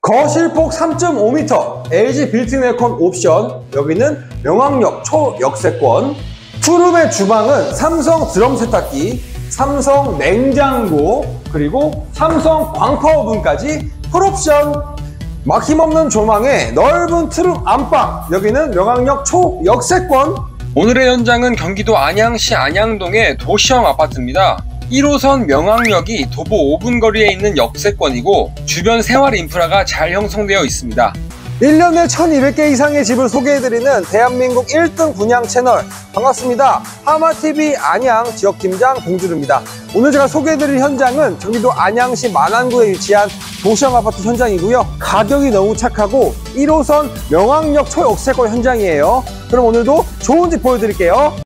거실폭 3.5m, LG 빌트인 에어컨 옵션, 여기는 명왕역 초역세권, 투룸의 주방은 삼성 드럼 세탁기, 삼성 냉장고, 그리고 삼성 광파 오븐까지 풀옵션. 막힘없는 조망에 넓은 트룸 안방, 여기는 명왕역 초역세권. 오늘의 현장은 경기도 안양시 안양동의 도시형 아파트입니다. 1호선 명왕역이 도보 5분 거리에 있는 역세권이고 주변 생활 인프라가 잘 형성되어 있습니다. 1년에 1200개 이상의 집을 소개해드리는 대한민국 1등 분양 채널, 반갑습니다. 하마TV 안양 지역팀장 봉주루입니다. 오늘 제가 소개해드릴 현장은 경기도 안양시 만안구에 위치한 도시형 아파트 현장이고요. 가격이 너무 착하고 1호선 명왕역 초역세권 현장이에요. 그럼 오늘도 좋은 집 보여드릴게요.